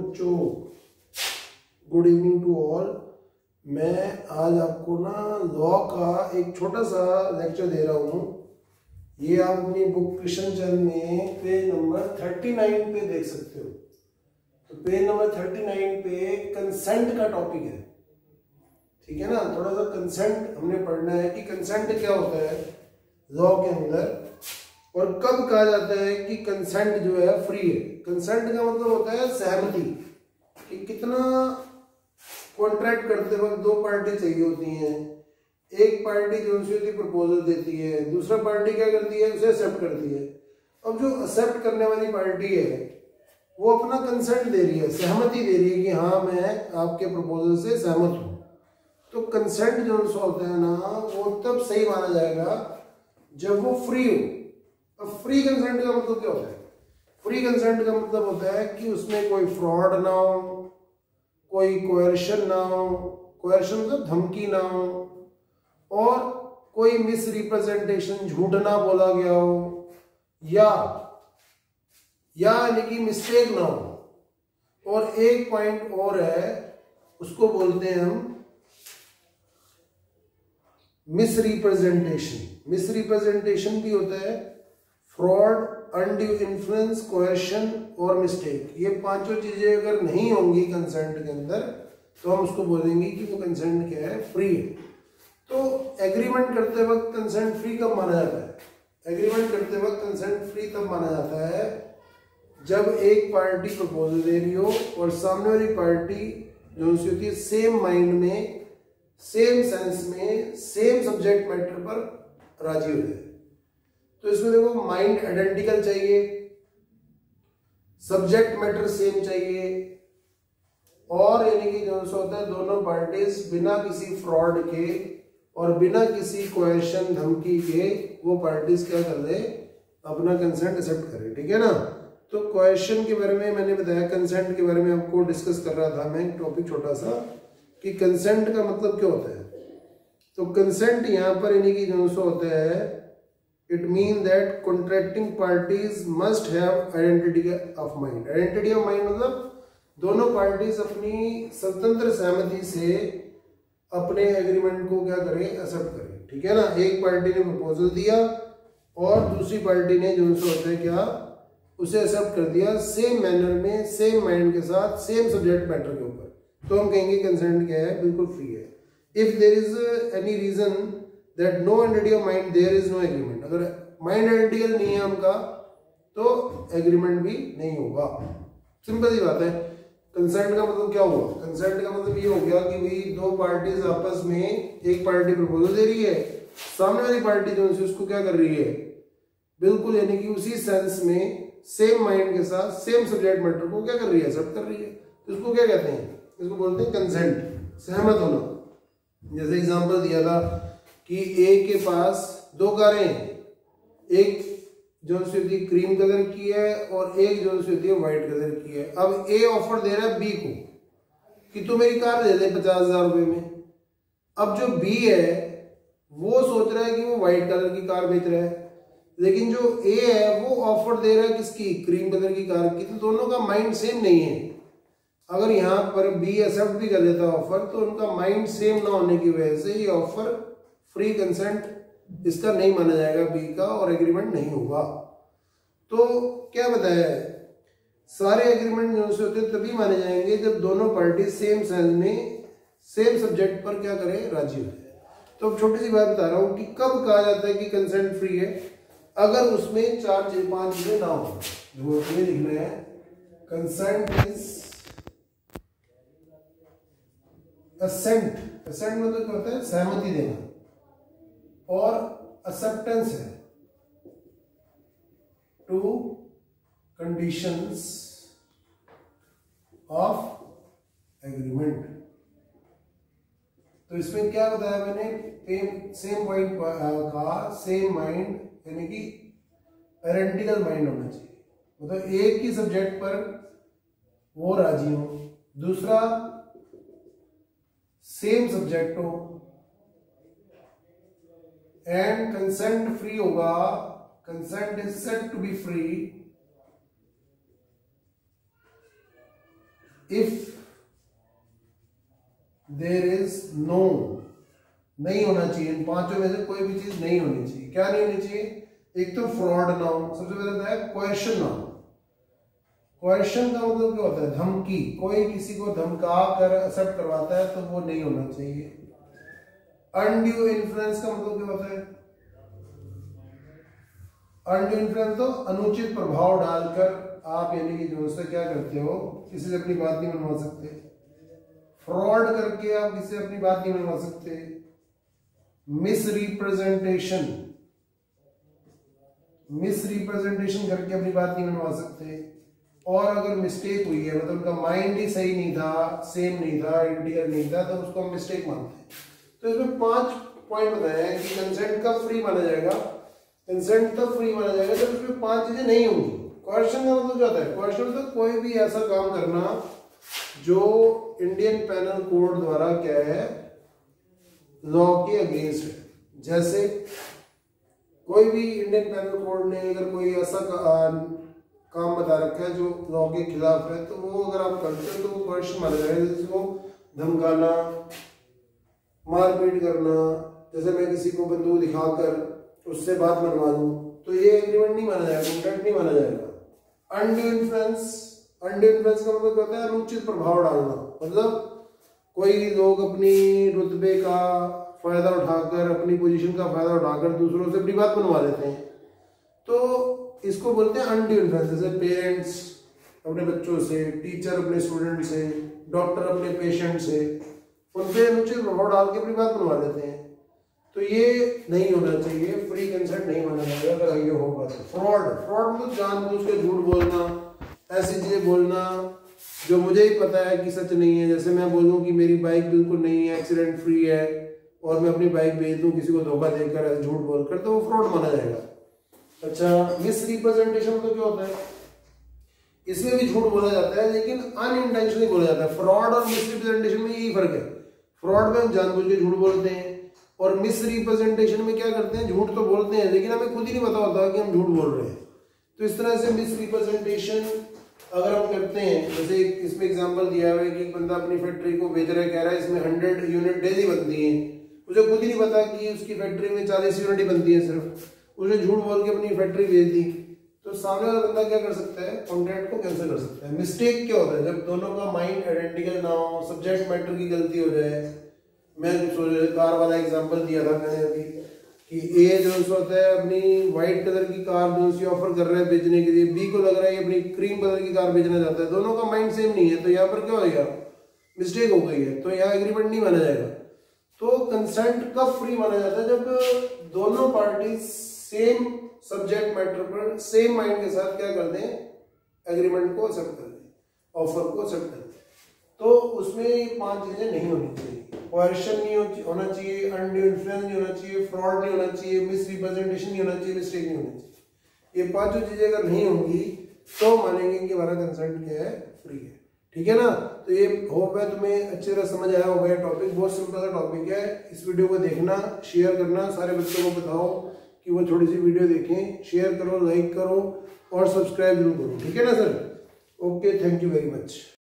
बच्चों, good evening to all. मैं आज आपको ना लॉ का एक छोटा सा लेक्चर दे रहा हूँ। ये आप अपनी बुक क्वेश्चन चैनल में पेज नंबर 39 पे देख सकते हो। तो पेज नंबर 39 पे कंसेंट का टॉपिक है, ठीक है ना। थोड़ा सा कंसेंट हमने पढ़ना है कि कंसेंट क्या होता है लॉ के अंदर, और कब कहा जाता है कि कंसेंट जो है फ्री है। कंसेंट का मतलब होता है सहमति, कि कितना कॉन्ट्रैक्ट करते वक्त दो पार्टी चाहिए होती हैं। एक पार्टी जो उनसे प्रपोजल देती है, दूसरा पार्टी क्या करती है, उसे एक्सेप्ट करती है। अब जो एक्सेप्ट करने वाली पार्टी है वो अपना कंसेंट दे रही है, सहमति दे रही है कि हाँ मैं आपके प्रपोजल से सहमत हूँ। तो कंसेंट जो होता है ना, वो तब सही माना जाएगा जब वो फ्री हो। अब फ्री कंसेंट का मतलब क्या होता है? फ्री कंसेंट का मतलब होता है कि उसमें कोई फ्रॉड ना हो, कोई कोएर्शन ना हो, कोएर्शन मतलब धमकी ना हो, और कोई मिस रिप्रेजेंटेशन, झूठ ना बोला गया हो, या यानी कि मिस्टेक ना हो। और एक पॉइंट और है, उसको बोलते हैं हम मिस रिप्रेजेंटेशन। मिस रिप्रेजेंटेशन भी होता है फ्रॉड, अनड्यू इन्फ्लुएंस, कोएर्शन और मिस्टेक। ये पांचों चीजें अगर नहीं होंगी कंसेंट के अंदर तो हम उसको बोलेंगे कि वो कंसेंट क्या है, फ्री है। तो एग्रीमेंट करते वक्त कंसेंट फ्री कब माना जाता है? एग्रीमेंट करते वक्त कंसेंट फ्री तब माना जाता है जब एक पार्टी प्रपोजल दे रही हो और सामने वाली पार्टी जो उसकी होती है सेम माइंड में, सेम सेंस में, सेम सब्जेक्ट मैटर पर राजी हो जाए। तो इसमें देखो, माइंड आइडेंटिकल चाहिए, सब्जेक्ट मैटर सेम चाहिए, और यानी कि जो होता है दोनों पार्टीज बिना किसी फ्रॉड के और बिना किसी कोएर्शन, धमकी के वो पार्टीज क्या कर दे, अपना कंसेंट एक्सेप्ट करे, ठीक है ना। तो कोएर्शन के बारे में मैंने बताया, कंसेंट के बारे में आपको डिस्कस कर रहा था मैं, टॉपिक छोटा सा, कि कंसेंट का मतलब क्या होता है। तो कंसेंट यहाँ पर यानी कि जो होता है, it mean that contracting parties must have identity of mind. Identity of mind मतलब दोनों पार्टीज अपनी स्वतंत्र सहमति से अपने एग्रीमेंट को क्या करें, एक्सेप्ट करें, ठीक है ना। एक पार्टी ने प्रपोजल दिया और दूसरी पार्टी ने जो होता है क्या, उसे एक्सेप्ट कर दिया, सेम मैनर में, सेम माइंड के साथ, सेम सब्जेक्ट मैटर के ऊपर। तो हम कहेंगे कंसेंट क्या है, बिल्कुल फ्री है। If there is any reason that no identity of mind, there is no agreement. अगर माइंड आइडेंटिकल नहीं है उनका तो एग्रीमेंट भी नहीं होगा। सिंपल सी बात है। कंसेंट का मतलब क्या हुआ? कंसेंट का मतलब ये हो गया कि भाई दो पार्टीज आपस में, एक पार्टी प्रपोजल दे रही है, सामने वाली पार्टी जो है उसको क्या कर रही है, बिल्कुल यानी कि उसी सेंस में, सेम माइंड के साथ, सेम सब्जेक्ट मैटर को क्या कर रही है, एक्सेप्ट कर रही है। तो इसको क्या कहते हैं? इसको बोलते हैं कंसेंट, सहमत होना। जैसे एग्जांपल दिया था कि ए के पास दो कारें हैं, एक जो होती है क्रीम कलर की है और एक जो होती है व्हाइट कलर की है। अब ए ऑफर दे रहा है बी को कि तू मेरी कार दे दे 50,000 रुपए में। अब जो बी है वो सोच रहा है कि वो व्हाइट कलर की कार बेच रहा है, लेकिन जो ए है वो ऑफर दे रहा है किसकी, क्रीम कलर की कार की। तो दोनों का माइंड सेम नहीं है। अगर यहाँ पर बी एक्सेप्ट भी कर देता ऑफर तो उनका माइंड सेम ना होने की वजह से ये ऑफर फ्री कंसेंट इसका नहीं माना जाएगा बी का, और एग्रीमेंट नहीं होगा। तो क्या बताया है, सारे एग्रीमेंट जो से होते हैं तभी माने जाएंगे जब दोनों पार्टी सेम सेंस में, सेम सब्जेक्ट पर क्या करें, राजी हो जाए। तो अब छोटी सी बात बता रहा हूं कि कब कहा जाता है कि कंसेंट फ्री है। अगर उसमें 4-5 चीजें ना हो, जो तुम्हें लिख रहे हैं, कंसेंट इज असेंट। असेंट मतलब क्या होता है, सहमति देना, और एक्सेप्टेंस है टू कंडीशंस ऑफ एग्रीमेंट। तो इसमें क्या बताया मैंने, सेम पॉइंट का, सेम माइंड यानी कि आइडेंटिकल माइंड होना चाहिए। मतलब एक ही सब्जेक्ट पर वो राजी हो, दूसरा सेम सब्जेक्ट हो, एंड कंसेंट फ्री होगा। Consent is said to be free if there is no, नहीं होना चाहिए, इन पांचों में से कोई भी चीज नहीं होनी चाहिए। क्या नहीं होनी चाहिए? एक तो फ्रॉड नाउन, सबसे पहले है क्वेश्चन नाउन। क्वेश्चन का मतलब क्या होता है? धमकी, कोई किसी को धमका कर एक्सेप्ट करवाता है तो वो नहीं होना चाहिए। अनड्यू इन्फ्लुएंस का मतलब क्या होता है? अनड्यू इन्फ्लुएंस तो अनुचित प्रभाव डालकर आप यानी कि जो से क्या करते हो, किसी से अपनी बात नहीं मनवा सकते। फ्रॉड करके आप किसी से अपनी बात नहीं मनवा सकते। मिस रिप्रेजेंटेशन, मिस रिप्रेजेंटेशन करके अपनी बात नहीं मनवा सकते। और अगर मिस्टेक हुई है, मतलब उनका माइंड ही सही नहीं था, सेम नहीं था, आइडेंटिकल नहीं था, तो उसको हम मिस्टेक मानते हैं। तो इसमें 5 पॉइंट बताए हैं कि कंसेंट कब फ्री माना जाएगा। कंसेंट तब फ्री माना जाएगा जब उसमें 5 चीजें नहीं होंगी। क्वेश्चन का मतलब क्या होता है? क्वेश्चन मतलब कोई भी ऐसा काम करना जो इंडियन पैनल कोड द्वारा क्या है, लॉ के अगेंस्ट है। जैसे कोई भी इंडियन पैनल कोड ने अगर कोई ऐसा काम बता रखा है जो लॉ के खिलाफ है, तो वो अगर आप करते हो तो वो क्वेश्चन माना जाएगा। जैसे वो धमकाना, मारपीट करना, जैसे मैं किसी को बंदूक दिखाकर उससे बात मनवा दूं, तो ये एग्रीमेंट नहीं माना जाएगा, कॉन्ट्रैक्ट नहीं माना जाएगा। अनड्यू इन्फ्लुएंस, अनड्यू इन्फ्लुएंस का मतलब होता है अनुचित प्रभाव डालना। मतलब कोई लोग अपनी रुतबे का फायदा उठाकर, अपनी पोजीशन का फायदा उठाकर दूसरों से अपनी बात बनवा लेते हैं, तो इसको बोलते हैं अनड्यू इन्फ्लुएंस। जैसे पेरेंट्स अपने बच्चों से, टीचर अपने स्टूडेंट से, डॉक्टर अपने पेशेंट से, उन पे अनुचित प्रभाव डाल के अपनी बात बनवा लेते हैं। तो ये नहीं होना चाहिए, फ्री कंसेंट नहीं माना जाएगा अगर ये होगा तो। फ्रॉड, फ्रॉड मतलब जानबूझ के झूठ बोलना, ऐसी चीजें बोलना जो मुझे ही पता है कि सच नहीं है। जैसे मैं बोलूं कि मेरी बाइक बिल्कुल नहीं है, एक्सीडेंट फ्री है, और मैं अपनी बाइक बेच दूं किसी को धोखा देकर, ऐसे झूठ बोलकर, तो वो फ्रॉड माना जाएगा। अच्छा, मिस रिप्रेजेंटेशन तो क्या होता है? इसमें भी झूठ बोला जाता है लेकिन अनइंटेंशनली बोला जाता है। फ्रॉड और मिस रिप्रेजेंटेशन में यही फर्क है। फ्रॉड में हम जानबूझ के झूठ बोलते हैं, और मिस रिप्रेजेंटेशन में क्या करते हैं? झूठ तो बोलते हैं लेकिन हमें खुद ही नहीं पता होता कि हम झूठ बोल रहे हैं। तो इस तरह से मिस रिप्रेजेंटेशन अगर हम करते हैं, जैसे इसमें एग्जांपल दिया हुआ है कि एक बंदा अपनी फैक्ट्री को बेच रहा है, कह रहा है इसमें 100 यूनिट डेली बनती है, मुझे खुद ही नहीं पता कि उसकी फैक्ट्री में 40 यूनिट ही बनती है सिर्फ, उसने झूठ बोल के अपनी फैक्ट्री बेच दी, तो सामने वाला बंदा क्या कर सकता है? कॉन्ट्रैक्ट को कैंसिल कर सकता है। मिस्टेक क्या होता है? जब दोनों का माइंड आइडेंटिकल ना हो, सब्जेक्ट मैटर की गलती हो जाए। मैं कार वाला एग्जांपल दिया था मैंने अभी कि ए जो होता है अपनी व्हाइट कलर की कार जो सी ऑफर कर रहा है बेचने के लिए, बी को लग रहा है कि अपनी क्रीम कलर की कार बेचना चाहता है, दोनों का माइंड सेम नहीं है, तो यहाँ पर क्या होगा? मिस्टेक हो गई है, तो यहाँ एग्रीमेंट नहीं माना जाएगा। तो कंसेंट कब फ्री माना जाता है? जब दोनों पार्टी सेम सब्जेक्ट मैटर पर सेम माइंड के साथ क्या कर दें? एग्रीमेंट को एक्सेप्ट कर दें, ऑफर को एक्सेप्ट कर दें। तो उसमें ये 5 चीजें नहीं होनी चाहिए। क्वेश्चन नहीं होना चाहिए, अनड्यू इन्फ्लुएंस नहीं होना चाहिए, फ्रॉड नहीं होना चाहिए, मिस रिप्रेजेंटेशन नहीं होना चाहिए, मिस्टेक नहीं होनी चाहिए। ये 5 चीजें अगर नहीं होंगी तो मानेंगे कि हमारा कंसेंट क्या है? फ्री है। ठीक है ना? तो ये होप है तुम्हें अच्छी तरह समझ आया होगा। टॉपिक बहुत सिंपल सा टॉपिक है। इस वीडियो को देखना, शेयर करना, सारे बच्चों को बताओ कि वो थोड़ी सी वीडियो देखें, शेयर करो, लाइक करो और सब्सक्राइब जरूर करो। ठीक है ना sir? Okay, thank you very much.